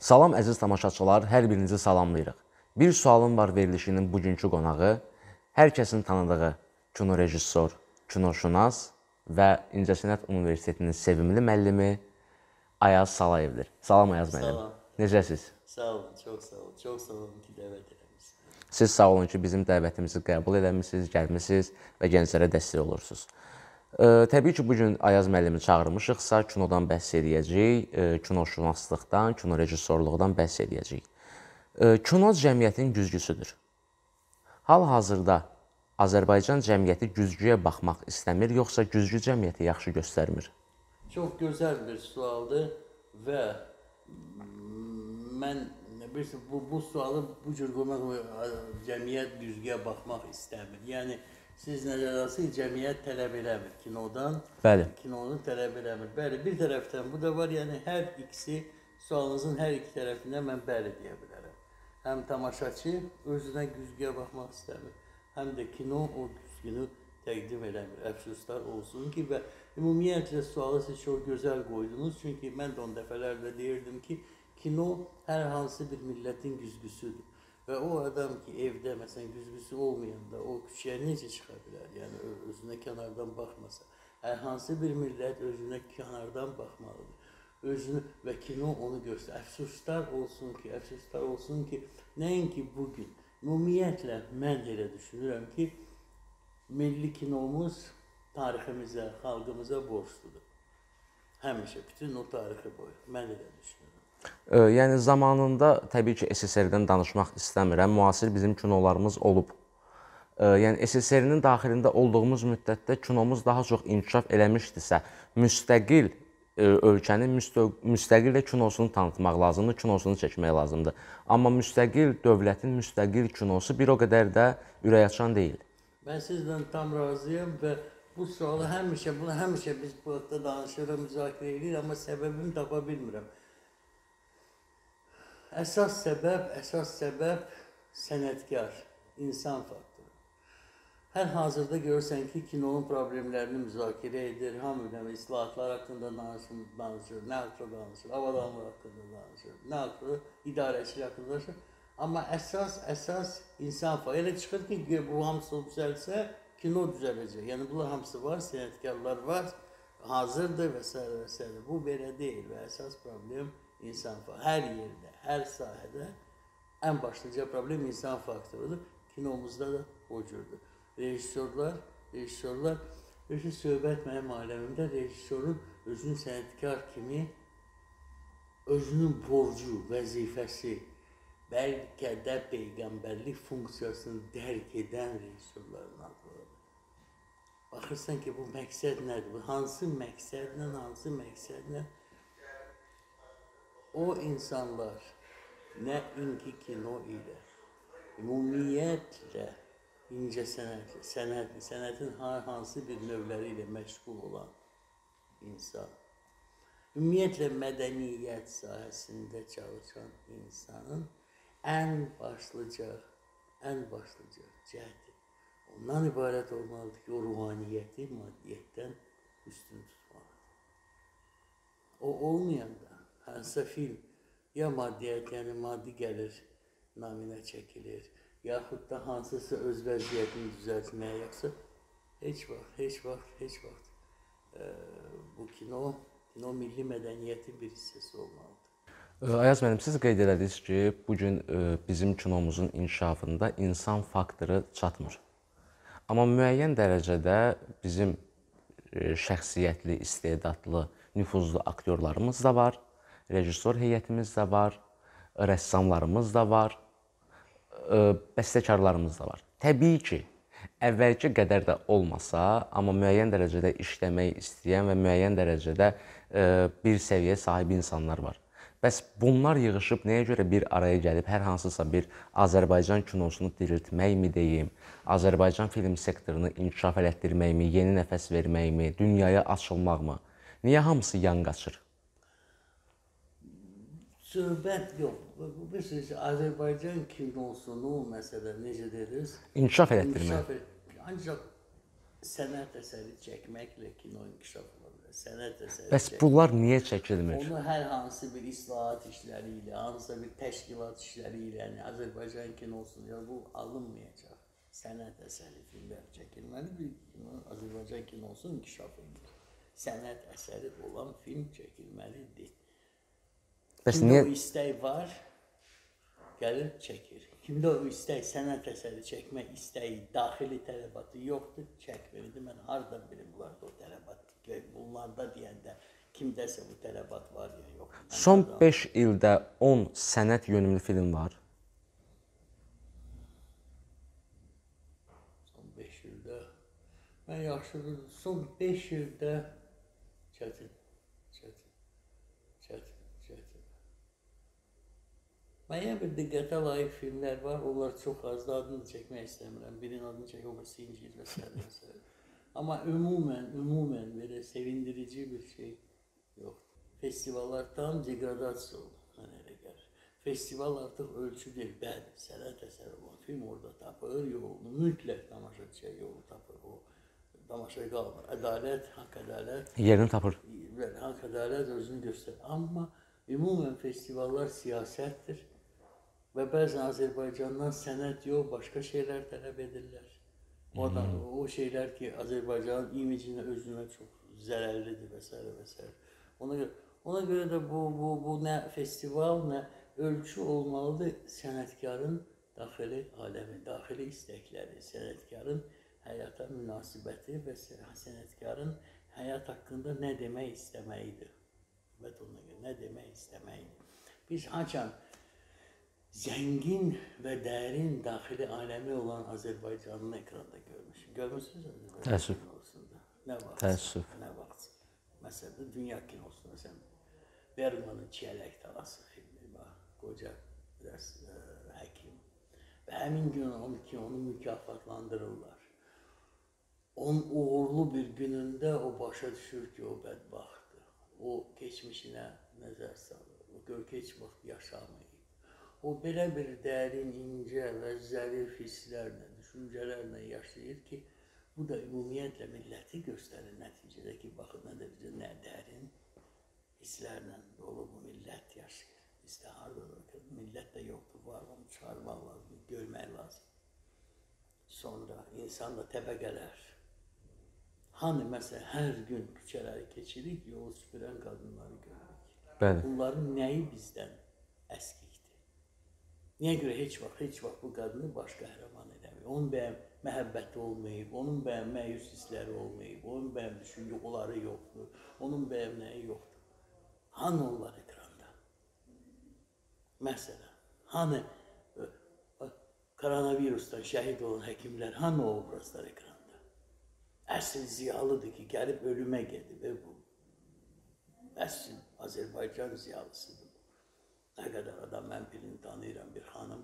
Salam əziz tamaşaçılar, hər birinizi salamlayırıq. Bir sualım var verilişinin bugünkü qonağı, hər kəsin tanıdığı kino rejissor, kinoşünas və İncəsənət Universitetinin sevimli müəllimi Ayaz Salayevdir. Salam Ayaz müəllim. Salam. Necəsiz? Sağ olun, çox sağ olun. Çox sağ olun ki, dəvət eləmişsiniz. Siz sağ olun ki, bizim dəvətimizi qəbul eləmişsiniz, gəlmişsiniz və gənclərə dəstək olursunuz. Təbii ki, bugün Ayaz müəllimi çağırmışıqsa, kinodan bəhs edəcəyik, kinoşünaslıqdan, kino rejissorluqdan bəhs edəcəyik. Kino cəmiyyətin güzgüsüdür. Hal-hazırda Azərbaycan cəmiyyəti güzgüyə baxmaq istəmir, yoxsa güzgü cəmiyyəti yaxşı göstərmir? Çox gözəl bir sualdır və mən bu sualı bu cür qoymaq, cəmiyyət güzgüyə baxmaq istəmir. Yəni, siz nəzər alsınız, cəmiyyət tələb eləmir kinodan. Bəli. Kinonu tələb eləmir. Bəli, bir tərəfdən bu da var, yəni hər ikisi, sualınızın hər iki tərəfindən mən bəli deyə bilərəm. Həm tamaşaçı özünə güzgüyə baxmaq istəmir, həm də kino o güzgünü təqdim eləmir. Əfsuslar olsun ki, və ümumiyyətlə sualı siz çox gözəl qoydunuz. Çünki mən də 10 dəfələrlə deyirdim ki, kino hər hansı bir millətin güzgüsüdür. Və o adam ki, evdə məsələn güzgüsü olmayanda o küçəyə necə çıxa bilər? Yəni özünə kənardan baxmasa. Hər hansı bir millət özünə kənardan baxmalıdır. Özünü və kino onu göstərir. Əfsuslar olsun ki, nəinki bugün. Ümumiyyətlə mən elə düşünürəm ki, milli kinomuz tariximizə, xalqımıza borcludur. Həmişə, bütün o tarixi boyu. Mən elə düşünürəm. Yəni, zamanında təbii ki, SSR-dən danışmaq istəmirəm. Müasir bizim kinolarımız olub. Yəni, SSR-nin daxilində olduğumuz müddətdə kinomuz daha çox inkişaf eləmişdirsə, müstəqil ölkənin müstəqil kinosunu tanıtmaq lazımdır, kinosunu çəkmək lazımdır. Amma müstəqil dövlətin müstəqil kinosu bir o qədər də ürəkaçan deyil. Mən sizlə tam razıyam və bu sualı həmişə biz bu haqda danışırıq, müzakirə edirik, amma səbəbini tapa bilmirəm. Əsas səbəb sənətkar, insan faktoru. Hər hazırda görürsən ki, kinonun problemlərini müzakirə edir, hamı islahatlar haqqında danışır, nə haqqında danışır, avadanlıq haqqında danışır, nə haqqında idarəçilik haqqında danışır. Amma əsas insan faktoru. Elə çıxır ki, bu hamısı düzəlsə, kino düzələcək. Yəni, bunlar hamısı var, sənətkarlar var, hazırdır və s. Bu belə deyil və əsas problem insan faktoru. Hər yerdə, hər sahədə ən başlıca problem insan faktorudur. Kinomuzda da o cürdür. Rejissorlar, söhbət mənim aləmimdə rejissorun özünün sənətkar kimi özünün borcu, vəzifəsi, bəlkə də peyğəmbərlik funksiyasını dərk edən rejissorların adlıdır. Baxırsan ki, bu məqsəd nədir? Hansı məqsədlə o insanlar nəinki kino ilə, ümumiyyətlə incəsənətlə, sənətin hansı bir növləri ilə məşğul olan insan, ümumiyyətlə mədəniyyət sahəsində çalışan insanın ən başlıca cəhdi ondan ibarət olmalıdır ki, o ruhaniyyəti maddiyyətdən üstün tutmalıdır. O olmayanda hansısa film ya maddiyyət, yəni maddi gəlir naminə çəkilir, yaxud da hansısa öz vəziyyətini düzəltməyə, yoxsa heç vaxt bu kino milli mədəniyyətin bir hissəsi olmalıdır. Ayaz müəllim, siz qeyd elədiniz ki, bugün bizim kinomuzun inkişafında insan faktoru çatmır. Amma müəyyən dərəcədə bizim şəxsiyyətli, istedadlı, nüfuzlu aktyorlarımız da var, rejissor heyətimiz də var, rəssamlarımız da var, bəstəkarlarımız da var. Təbii ki, əvvəlki qədər də olmasa, amma müəyyən dərəcədə işləmək istəyən və müəyyən dərəcədə bir səviyyə sahibi insanlar var. Bəs bunlar yığışıb nəyə görə bir araya gəlib hər hansısa bir Azərbaycan kinosunu diriltməkmi deyim, Azərbaycan film sektorunu inkişaf elətdirməkmi, yeni nəfəs verməkmi, dünyaya açılmaqmı? Niyə hamısı yan qaçır? Söhbət yox. Bilirsiniz, Azərbaycan kinosunu məsələn necə dediniz? İnkişaf elətdirmək. Ancaq sənət əsəri çəkməklə kino inkişaf ola bilər. sənət əsəri Bəs bunlar niyə çəkilmir? onu hər hansı bir islahat işləri ilə, hansısa bir təşkilat işləri ilə, yəni Azərbaycan kinosu ya bu alınmayacaq. Sənət əsəri filmlər çəkilməli, bir Azərbaycan kinosu inkişaf edir. Sənət əsəri olan film çəkilməlidir. Bəs Kimdə niyə o istək var, gəlir çəkir. Kimdə o istək, sənət əsəri çəkmək istəyi, daxili tələbatı yoxdur, çəkmir. Mən hardan bilim bunlarda o tələbat, bunlarda deyəndə kimdəsə bu tələbat var ya yox. son 5 ildə 10 sənət yönümlü film var? Son 5 ildə, mən yaxşı bilirəm, son 5 ildə çətin. Müəyyən bir diqqətə layiq filmlər var, onlar çox az da adını çəkmək istəmirəm. Birinin adını çəkmək, o birisi incir və s. Amma ümumən belə sevindirici bir şey yoxdur. Festivallar tam degradasiya oldu, mənə elə gəlir. Festival artıq ölçü deyil, bəli, sənət əsəri olan film orada tapır yolunu, mütləq tamaşaçıya yolu tapır. O tamaşaya qalmır. Ədalət, haqq ədalət. Yerini tapır. Haqq ədalət özünü göstərir. Amma ümumən festivallar siyasətdir. Və bəzən Azərbaycandan sənət yox, başqa şeylər tələb edirlər. O şeylər ki, Azərbaycanın imicinə, özünə çox zərərlidir və s. və s. Ona görə də bu nə festival, nə ölçü olmalıdır sənətkarın daxili aləmi, daxili istəkləri, sənətkarın həyata münasibəti və sənətkarın həyat haqqında nə demək istəməyidir. Və ona görə nə demək istəməyidir. Biz haçan zəngin və dərin daxili aləmi olan Azərbaycanın ekranda görmüşük. Görmüşsünüz Azərbaycan kinosunda? Nə vaxt? Təəssüf. Nə vaxt? Məsələn, dünya kinosunda sən Bergmanın Çiyələk Talası filmi var. Qoca həkim. Və həmin gün onu mükafatlandırırlar. Onun uğurlu bir günündə o başa düşür ki, o bədbaxtdır. O keçmişinə nəzər salır. O gör ki, heç vaxt yaşamayıb. O belə bir dərin, incə və zərif hisslərlə, düşüncələrlə yaşayır ki, bu da ümumiyyətlə milləti göstərir nəticədə ki, baxın nə dərəcə nə dərin hisslərlə dolu bu millət yaşayır. Bizdə harada da millət də yoxdur, var, onu çıxarmaq lazım, görmək lazım. Sonra insanda təbəqələr. Hani məsələn, hər gün küçələri keçirik, yolu süpürən qadınları görürük. Bəli. Bunların nəyi bizdən əskikdir? Niyə görə heç vaxt bu qadını baş qəhrəman edəmir? Onun bəyəm məhəbbəti olmayıb, onun bəyəm məyus hissləri olmayıb, onun bəyəm düşüncələri yoxdur, onun bəyəm nəyi yoxdur? Hani onlar ekranda? Məsələn, hani koronavirusdan şəhid olan həkimlər, hani o obrazlar ekranda? Əsl ziyalıdır ki, gəlib ölümə gedib və bu əsl Azərbaycan ziyalısıdır. Nə qədər adam, mən birini tanıyıram, bir xanım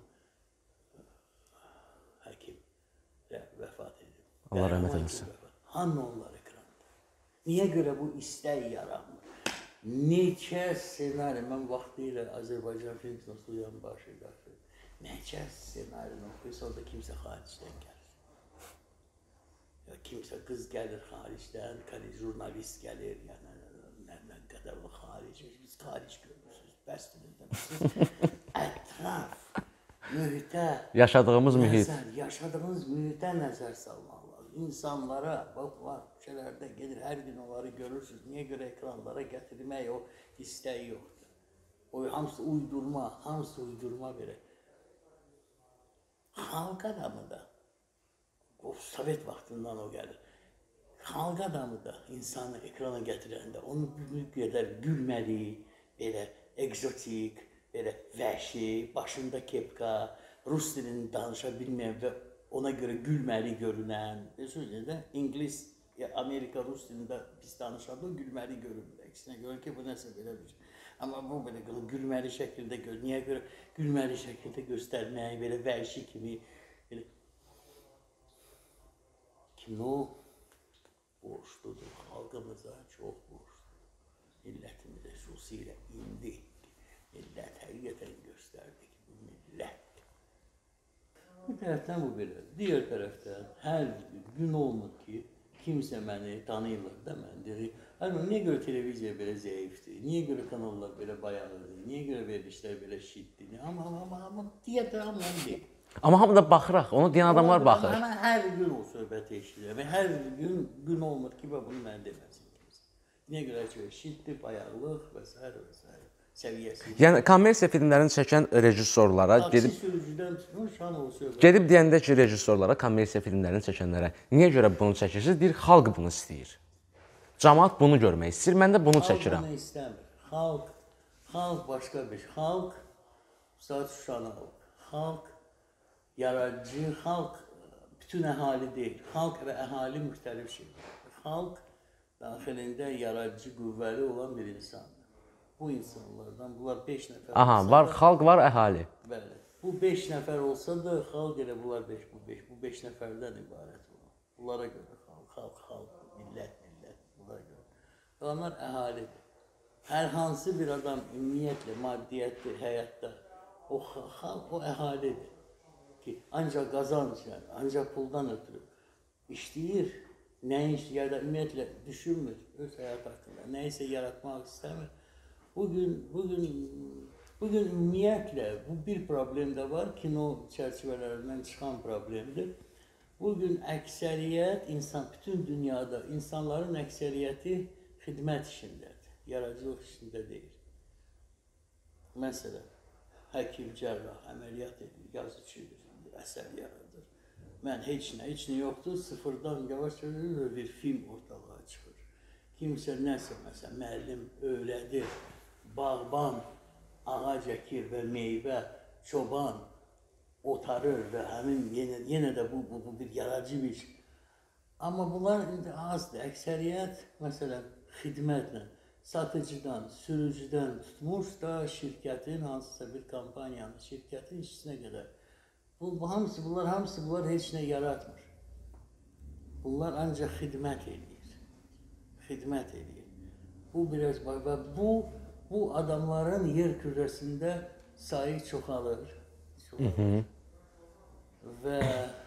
həkim vəfat edib. Allah rəhmət eləsin. Hanı onlar ekranda? Niyə görə bu istək yaranmır? Neçə ssenari, mən vaxtilə Azərbaycan film kinosunun başı qatır. Neçə ssenarini oxuyursa, orada kimsə xaricdən gəlir. Ya kimsə qız gəlir xaricdən, jurnalist gəlir, yəni nə qədər o xarici, biz xaric görmüşsünüz. Ətraf, mühitə, Yaşadığımız mühit. Yaşadığımız mühitə nəzər salmaq lazım. İnsanlara, baxlar, küçələrdə gedir, hər gün onları görürsünüz. Niyə görə ekranlara gətirmək o istəyi yoxdur. O hamısı uydurma belə. Xalq adamı da, o Sovet vaxtından o gəlir. Xalq adamı da insanı ekrana gətirəndə, onu bir qədər gülməli, belə egzotik, belə vəhşi, başında kepka, rus dilini danışa bilməyən və ona görə gülməli görünən, sözcüdə İngilis, Amerika, rus dilində pis danışanda gülməli görünür. Əksinə görə ki, bu nəsə belə bir şey. Amma bu belə gülməli şəkildə görünür. Niyə görə gülməli şəkildə göstərmək, belə vəhşi kimi, belə kino borçludur, xalqımıza çox borçludur. Millətimizə xüsusilə indi millət həqiqətən göstərdi ki, bu millət. Bir tərəfdən bu belə, digər tərəfdən hər gün olmur ki, kimsə məni tanıyırlar da, mən deyir, Hani niye göre televizya böyle zayıftı? Niye göre kanallar böyle bayağıdı? Niye göre verilişler böyle şiddeti? Ama diye de ama değil. Amma hamı da baxıraq, onu deyən adamlar Ama baxır. hemen her gün o söhbət eşidir. Ve her gün olmur ki bunu mən deməsin kimsə. Niyə görə ki şiddet, bayağılıq vesaire vesaire səviyyəsi. Yəni kommersiya filmlərini çəkən rejissorlara Taksi gedib sürücüdən tutmuş hamı o söhbət. gedib deyəndə ki, rejissorlara, kommersiya filmlərini çəkənlərə niyə görə bunu çəkirsiniz? Deyir, xalq bunu istəyir. Camaat bunu görmək istəyir. Mən də bunu çəkirəm. Xalq bunu istəmir. Xalq başqa bir şey. Xalq saat Şuşanı alır. Xalq yaradıcı, xalq bütün əhali deyil. Xalq və əhali müxtəlif şeydir. Xalq daxilində yaradıcı, qüvvəli olan bir insandır. Bu insanlardan, bunlar 5 nəfər Aha, olsa var da, xalq, var əhali. bəli, bu 5 nəfər olsa da xalq elə bunlar 5, bu 5 nəfərdən ibarət olur. Bunlara görə xalq, millət, bunlara görə. Onlar əhalidir. Hər hansı bir adam ümumiyyətlə, maddiyyətli, həyatda o xalq, o əhalidir. Ki ancaq qazanc, yəni, ancaq puldan ötürü işləyir, nə iş ya da ümumiyyətlə düşünmür öz həyat haqqında, nəyisə yaratmaq istəmir. Bugün ümumiyyətlə bu bir problem də var, kino çərçivələrindən çıxan problemdir. Bugün əksəriyyət bütün dünyada insanların əksəriyyəti xidmət işindədir, yaradıcılıq işində deyil. Məsələn, həkim, cərrah, əməliyyat edir, yazıcıdır, əsər yaradır. Mən heç nə yoxdur, sıfırdan yavaş-yavaş bir film ortalığa çıxır. Kimsə nəsə, məsələn, müəllim öyrədir, bağban ağac əkir və meyvə, çoban otarır və həmin yenə də bu bir yaradıcı bir şey. Amma bunlar indi azdır. Əksəriyyət, məsələn, xidmətlə, satıcıdan, sürücüdən tutmuş da şirkətin, hansısa bir kampaniyanın, şirkətin işçisinə qədər. Bunlar hamısı heç nə yaratmır. Bunlar ancaq xidmət edir. Xidmət edir. Bu biraz və bu adamların yer kürəsində sayı çoxalır. Və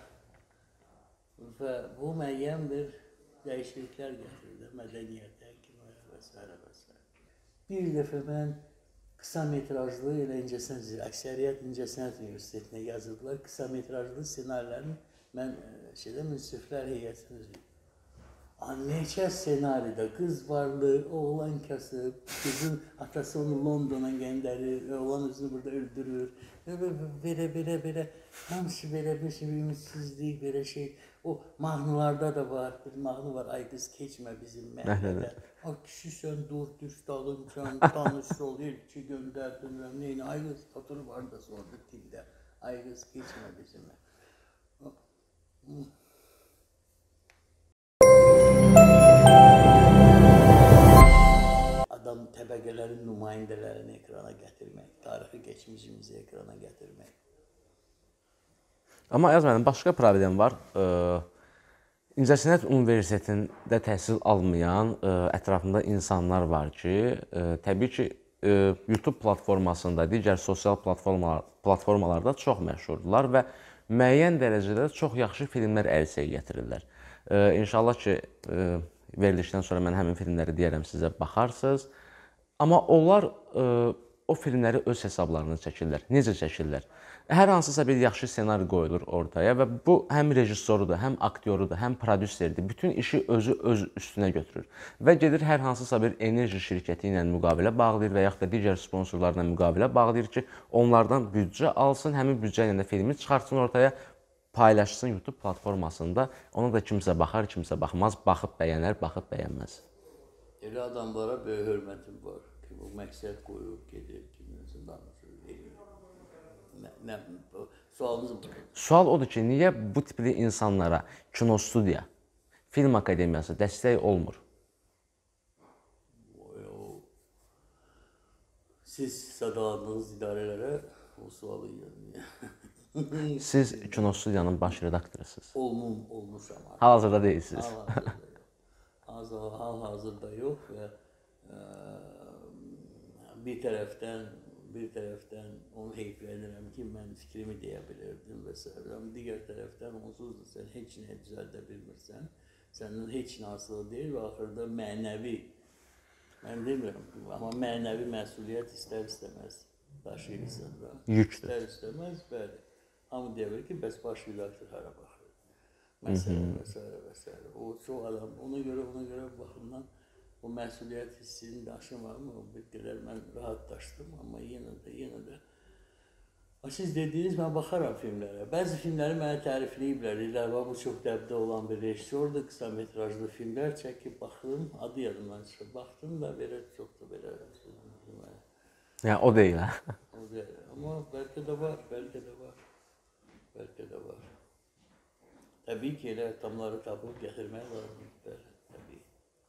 bu müəyyən bir dəyişikliklər gətirir mədəniyyətə, kinoya və s. Bir dəfə mən qısa metrajlı elə əksəriyyət İncəsənət Universitetinə yazıldılar. Qısa metrajlı ssenarilərin mən münsiflər heyətini üzrəyim. Neçə ssenaride qız varlı, oğlan kasıb, kızın atası onu Londona göndərir, oğlan özünü burada öldürür. Belə, hamısı belə bir ümitsizlik, belə şey. O mahnılarda da var, bir mahnı var, ay qız keçmə bizim məhəllədə. Ay kişi sən dur, düş dalıncan, tanış ol, elçi göndərdin, neyini, ay qız oturub orada sordu dildə. Ay qız keçmə bizimlə. Adam təbəqələrin nümayəndələrini ekrana gətirmək, tarixi geçmişimizi ekrana gətirmək. Amma Ayaz müəllim, başqa problem var. İncəsənət Universitetində təhsil almayan ətrafında insanlar var ki, təbii ki, YouTube platformasında, digər sosial platformalarda çox məşhurdular və müəyyən dərəcədə çox yaxşı filmlər ərsəyə gətirirlər. İnşallah ki, verilişdən sonra mən həmin filmləri deyərəm, sizə baxarsınız. Amma onlar o filmləri öz hesablarına çəkirlər. Necə çəkirlər? Hər hansısa bir yaxşı ssenari qoyulur ortaya və bu həm rejissorudur, həm aktyorudur, həm prodüserdir. Bütün işi öz üstünə götürür və gedir hər hansısa bir enerji şirkəti ilə müqavilə bağlayır və yaxud da digər sponsorlarla müqavilə bağlayır ki, onlardan büdcə alsın, həmin büdcə ilə də filmi çıxartsın ortaya, paylaşsın YouTube platformasında. Ona da kimsə baxar, kimsə baxmaz, baxıb bəyənər, baxıb bəyənməz. Elə adamlara böyük hörmətim var ki, bu məqsəd qoyub gedir, kiminsə danışır, eləyir. Sualınız budur. Sual odur ki, niyə bu tipli insanlara kinostudiya, film akademiyası dəstək olmur? Siz sadaladığınız idarələrə o sualı yönlüyor. Siz kinostudiyanın baş redaktorusunuz. Olmuşam. Hal-hazırda deyilsiniz. Hal-hazırda yox və bir tərəfdən onu heyflənirəm ki, mən fikrimi deyə bilirdim və s. Digər tərəfdən onsuz da sən heç nəyə düzəldə bilmirsən. Sənin heç nə asılı deyil və axırda mənəvi Mən demirəm, amma mənəvi məsuliyyət istər-istəməz daşıyırsan da. Yükdür. İstər-istəməz, bəli. Hamı deyir ki, bəs baş redaktor hara baxır? Məsələn, və s. O çox adam, ona görə baxımdan o məsuliyyət hissini daşımam, o bir qədər mən rahat daşıdım, amma yenə də siz dediniz, mən baxaram filmlərə. Bəzi filmləri mənə tərifləyiblər, deyirlər, bu çox dəbdə olan bir rejissordur, qısa metrajlı filmlər çəkib baxdım, adı yadımdan çıxıb, baxdım da belə çox da belə. Yəni o deyil, hə? O deyil, amma bəlkə də var. Təbii ki, elə tamları tapıb gətirmək lazımdır, təbii.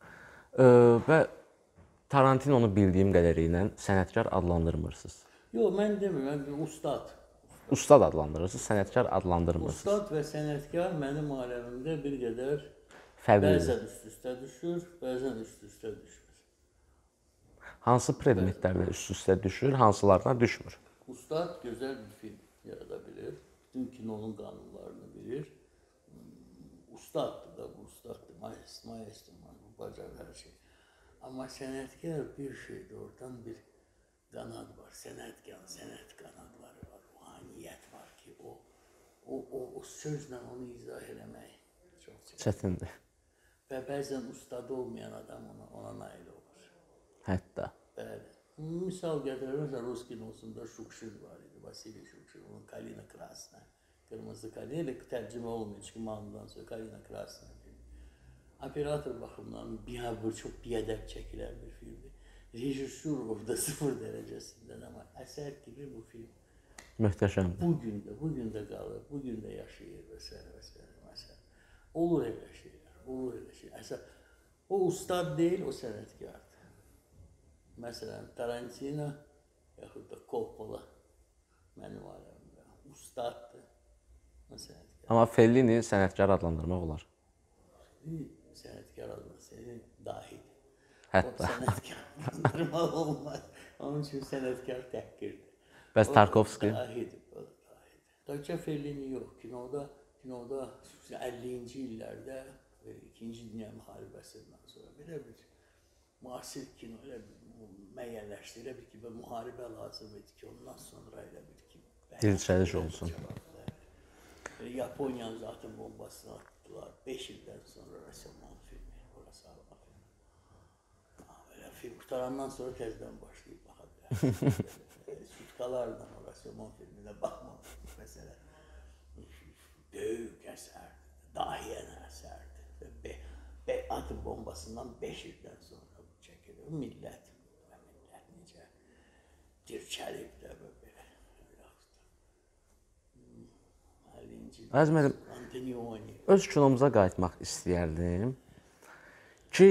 Və Tarantinonu bildiyim qədərilə sənətkar adlandırmırsınız. Yox, mən demirəm, mən ustad. Ustad adlandırırsınız, sənətkar adlandırmırsınız. Ustad və sənətkar mənim aləmimdə bir qədər Fərqlidir. bəzən üst-üstə düşür, bəzən üst-üstə düşmür. Hansı predmetlərlə üst-üstə düşür, hansılarına düşmür? Ustad gözəl bir film yarada bilir, bütün kinonun qanunlarını bilir. Ustaddır da, bu ustaddır, maestro, bu bacar hər şey. Amma sənətkar bir şeydir, oradan bir qanad var, sənət qanadları var, ruhaniyyət var ki, o sözlə onu izah eləmək çox Çətindir. Və bəzən ustad olmayan adam ona nail olur. Hətta. Bəli. Misal gətirirəm, məsələn, Rus kinosunda Şukşin var idi, Vasiliy Şukşin, onun Kalina Krasna, Qırmızı Kalina, elə tərcümə olmuyor, çünki malından sonra Kalina Krasna filmi. Operator baxımdan çox biədəb çəkilən bir filmdir. Rejissor orada 0 dərəcəsindən, amma əsər kimi bu film Möhtəşəmdir. bugün də qalır, bugün də yaşayır və s. Olur elə şeylər. O ustad deyil, o sənətkardır. Məsələn, Tarantino yaxud da Coppola mənim aləmimdə ustaddır, o sənətkar. Amma Fellini sənətkar adlandırmaq olar. Sənətkar adlandırmaq dahidir. Hətta. O sənətkar adlandırmaq olmaz. Onun üçün sənətkar təhqirdir. Bəs Tarkovski? Dahidir. Təkcə Fellini yox, kinoda 50-ci illərdə, 2-ci Dünya müharibəsindən sonra belə bir müasir kino elə bir müəyyənləşdi, elə bir ki, müharibə lazım idi ki, ondan sonra elə bir ki, Dilçəliş olsun. Yaponiyanın atom bombasını atdılar, 5 ildən sonra Rashomon filmi, orası Alman filmi. Belə film qutarandan sonra təzdən başlayıb baxa bilər. Sutkalarla o Rashomon filminə baxmamış məsələ. Böyük əsərdir, dahiyən əsərdir. Atom bombasından 5 ildən sonra çəkilir. Millət necə dirçəlib də belə. Əziz müəllim, öz kinomuza qayıtmaq istəyərdim ki,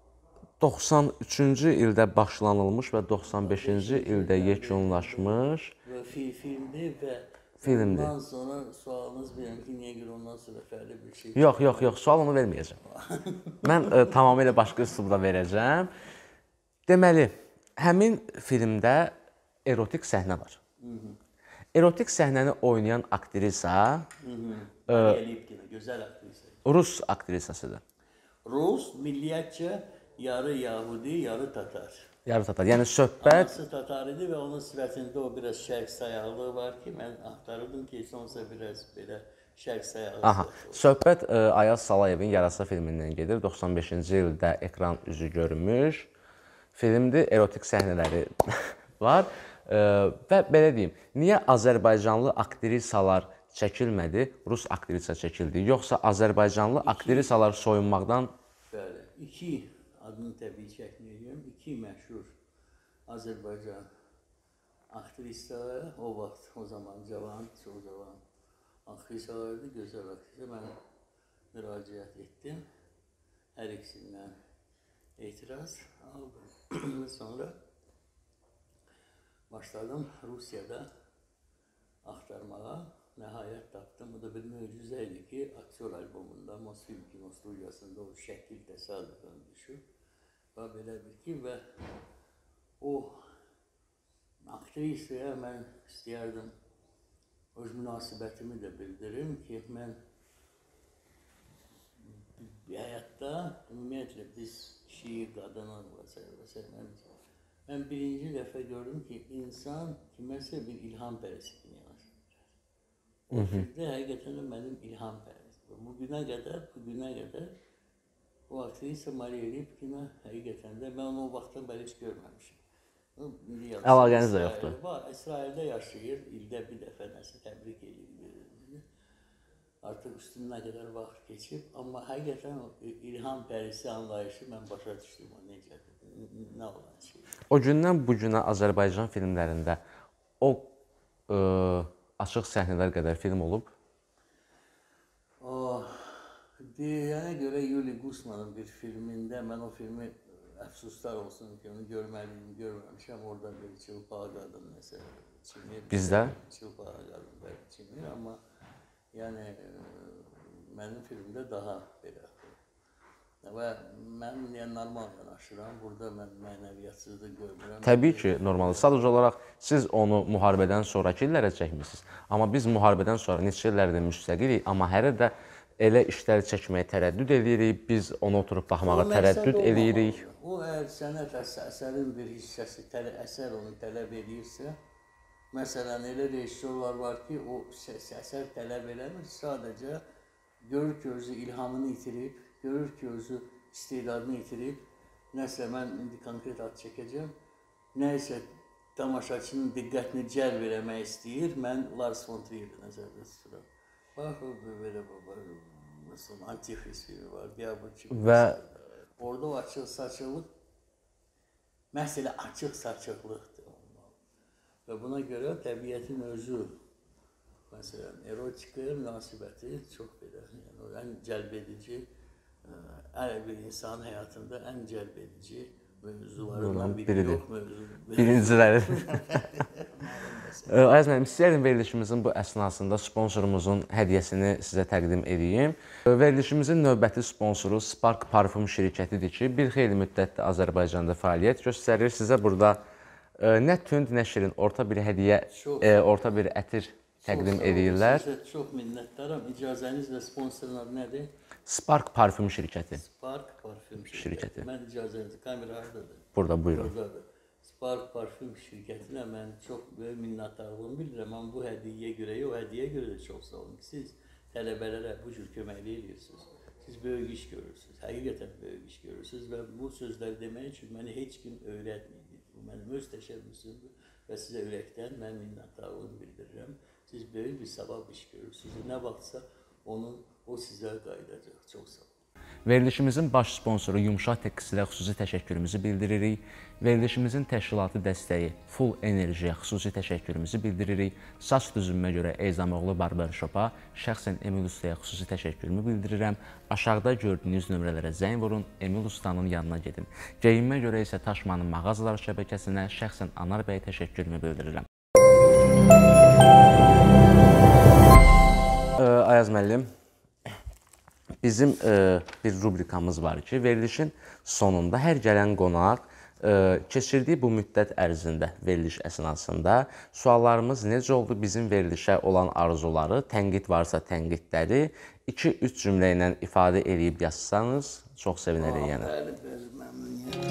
93-cü ildə başlanılmış və 95-ci ildə yekunlaşmış filmdir. Ondan sonra sualınız verin ki, niyə görə ondan sonra fərli bir şey? Yox, sual onu verməyəcəm. Mən tamamilə başqa üslubda verəcəm. Deməli, həmin filmdə erotik səhnə var. Erotik səhnəni oynayan aktrisa Gözəl aktrisa. Rus aktrisasıdır. Rus, milliyyətcə yarı Yahudi, yarı Tatar. Yarı Tatar. Yəni söhbət Anası Tatar idi və onun sifətində o biraz şərq sayaqlığı var ki, mən axtarırdım ki, sonsa biraz belə şərq sayaqlığı. Aha, söhbət Ayaz Salayevin Yarasa filmindən gedir. 95-ci ildə ekran üzü görmüş filmdir. Erotik səhnələri var. Və belə deyim, niyə Azərbaycanlı aktrisalar çəkilmədi, Rus aktrisa çəkildi? Yoxsa Azərbaycanlı aktrisalar soyunmaqdan... Bəli, adını təbii çəkməyəcəm, 2 məşhur Azərbaycan aktrisaları, o vaxt, o zaman cavan, çox cavan aktrisalardı, gözəl aktrisa. Mən müraciət etdim, hər ikisindən etiraz aldım. Sonra başladım Rusiyada axtarmağa, nəhayət tapdım. Bu da bir möcüzə idi ki, aktyor albomunda, Mosfilm kino studiyasında o şəkil təsadüfən düşüb. Və belə bir ki, və o aktrisaya mən istəyərdim öz münasibətimi də bildirim ki, mən həyatda, ümumiyyətlə biz kişi, qadına və mən birinci dəfə gördüm ki, insan kiməsə bir ilham pərəsi kimi yanaşır. O filmdə həqiqətən də mənim ilham pərəsi. Bu günə qədər o aktrisa Mariya Ripkina həqiqətən də mən onu o vaxtdan bəri heç görməmişim. Əlaqəniz də yoxdur. İsraildə yaşayır, ildə bir dəfə nəsə təbrik edir. Artıq üstündən nə qədər vaxt keçib, amma həqiqətən o ilham pərisi anlayışı mən başa düşdüm o necədir, nə olan şey. O gündən bu günə Azərbaycan filmlərində o açıq səhnələr qədər film olub. Deyənə görə Yuli Gusmanın bir filmində, mən o filmi əfsuslar olsun ki, onu görməliyim, görməmişəm. Orada bir çılpağa qadın nəsə çimir. Bizdə? Çılpağa qadın bəlkə çimir, amma yəni mənim filmdə daha belə. Və mən normal yanaşıram, burada mən mənəviyyatsızlıq görmürəm. Təbii ki, normaldır. Sadəcə olaraq siz onu müharibədən sonraki illərə çəkmişsiniz. Amma biz müharibədən sonra neçə illərdə müstəqilik, amma hələ də elə işləri çəkməyə tərəddüd edirik, biz onu oturub baxmağa tərəddüd edirik. O əgər sənət əsərin bir hissəsi, əsər onu tələb edirsə, məsələn, elə rejissorlar var ki, o əsər tələb eləmir, sadəcə görür ki, özü ilhamını itirib, görür ki, özü istedadını itirib, nəsə mən indi konkret ad çəkəcəm, nəsə tamaşaçının diqqətini cəlb eləmək istəyir, mən Lars von Trier'i nəzərdə tuturam. Bax, belə Antifriz filmi var, və orada o açıq saçıqlıq, məhz elə açıq saçıqlıqdır. Və buna görə təbiətin özü, məsələn, erotikaya münasibəti çox belə, yəni ən cəlb edici, hər bir insanın həyatında ən cəlb edici mövzularından biri yox, birinciləri. Ayaz müəllim, istəyərdim verilişimizin bu əsnasında sponsorumuzun hədiyyəsini sizə təqdim edeyim. Verilişimizin növbəti sponsoru Spark Parfüm şirkətidir ki, bir xeyli müddətdir Azərbaycanda fəaliyyət göstərir. Sizə burada nə tünd, nə şirin, orta bir hədiyyə, orta bir ətir təqdim edirlər. Sizə çox minnətdaram. İcazənizlə sponsorun adı nədir? Spark Parfüm şirkəti. Spark Parfüm şirkəti. Mən icazənizlə, kamera haradadır? Burada, buyurun. Buradadır. Spark Parfüm şirkətinə mən çox böyük minnətdarlığımı bildirirəm. Amma bu hədiyyəyə görə, o hədiyyəyə görə də çox sağ olun ki, siz tələbələrə bu cür köməkli edirsiniz. Siz böyük iş görürsünüz, həqiqətən böyük iş görürsünüz və bu sözləri demək üçün məni heç kim öyrətməyib. Bu mənim öz təşəbbüsümdür və sizə ürəkdən mən minnətdarlığımı bildirirəm. Siz böyük bir savab iş görürsünüz. Nə vaxtsa o sizə qayıdacaq. Çox sağ olun. Verilişimizin baş sponsoru Yumşaq Tekstillə xüsusi təşəkkürümüzü bildiririk. Verilişimizin təşkilatı dəstəyi Full Enerjiyə xüsusi təşəkkürümüzü bildiririk. Saç düzümünə görə Eyzamoğlu Barber Shop'a, şəxsən Emil Ustaya xüsusi təşəkkürümü bildirirəm. Aşağıda gördüyünüz nömrələrə zəng vurun, Emil Ustanın yanına gedin. Geyinmə görə isə Taşmanın mağazalar şəbəkəsinə şəxsən Anar bəyə təşəkkürümü bildirirəm. Ayaz müəllim, bizim bir rubrikamız var ki, verilişin sonunda hər gələn qonaq keçirdiyi bu müddət ərzində, veriliş əsnasında suallarımız necə oldu, bizim verilişə olan arzuları, tənqid varsa tənqidləri 2-3 cümlə ilə ifadə edib yazsanız, çox sevinərik yəni. Bəli, məmnuniyyət.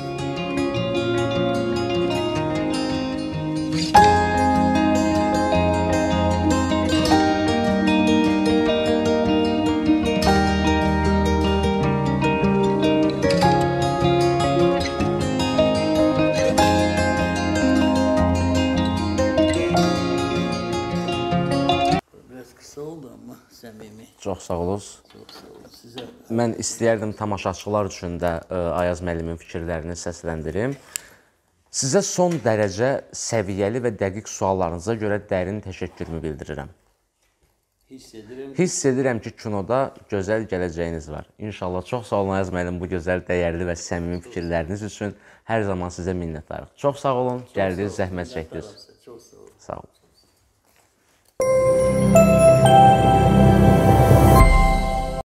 Çox sağ olun. Çox sağ olun. Sizə Mən istəyərdim tamaşaçılar üçün də Ayaz müəllimin fikirlərini səsləndirim. Sizə son dərəcə səviyyəli və dəqiq suallarınıza görə dərin təşəkkürümü bildirirəm. Hiss edirəm ki, kinoda gözəl gələcəyiniz var. İnşallah. Çox sağ olun Ayaz müəllim bu gözəl, dəyərli və səmimi fikirləriniz üçün. Hər zaman sizə minnətdarıq. Çox sağ olun, gəldiniz, zəhmət çəkdiniz. çox sağ olun. Sağ olun.